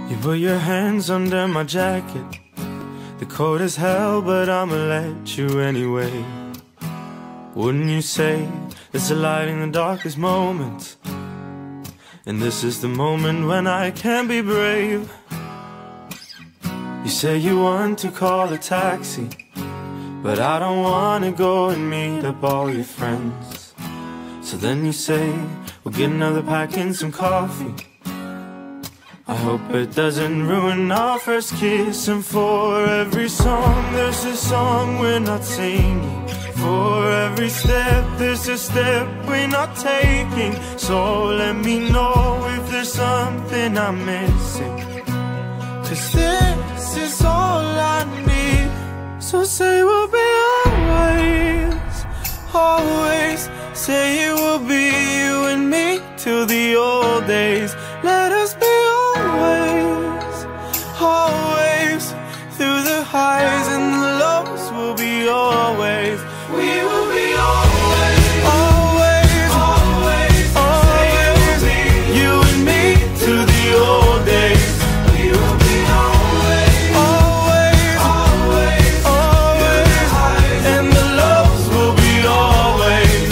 You put your hands under my jacket. The cold is hell, but I'ma let you anyway. Wouldn't you say there's a light in the darkest moments? And this is the moment when I can be brave. You say you want to call a taxi, but I don't wanna go and meet up all your friends. So then you say, we'll get another pack and some coffee. I hope it doesn't ruin our first kiss. And for every song, there's a song we're not singing. For every step, there's a step we're not taking. So let me know if there's something I'm missing, 'cause this is all I need. So say we'll be always, always. Say it will be you and me till the old days. Let us be always, always. Through the highs and the lows, we'll be always. We will be always, always, always, always. You and me till the old days. We will be always, always, always, always. And the lows will be always.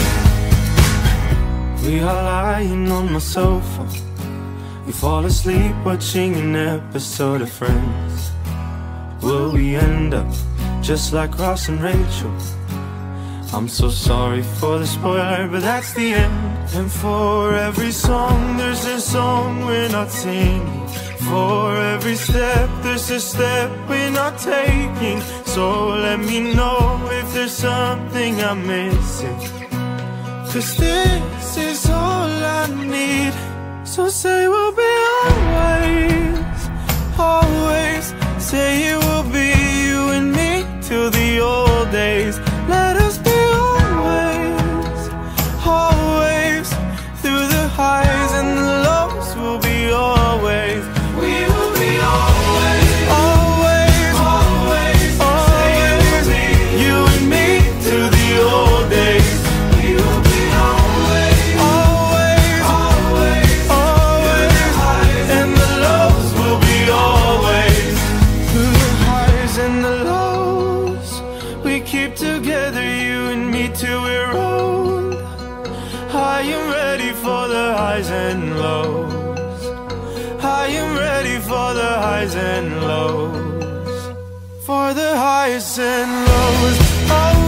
We are lying on my sofa. We fall asleep watching an episode of Friends. Will we end up just like Ross and Rachel? I'm so sorry for the spoiler, but that's the end. And for every song, there's a song we're not singing. For every step, there's a step we're not taking. So let me know if there's something I'm missing, 'cause this is all I need. So say we'll be always, always. Say it will be you and me till the old days. Let us be always, always. Through the highs and the lows, we'll be always. We will be always, always, always, always. You and me till the old days. We will be always, always, always, always. And the lows will be always. Through the highs and the lows, we keep together, you and me till we're old. I am ready for the highs and lows. I am ready for the highs and lows. For the highs and lows. Oh,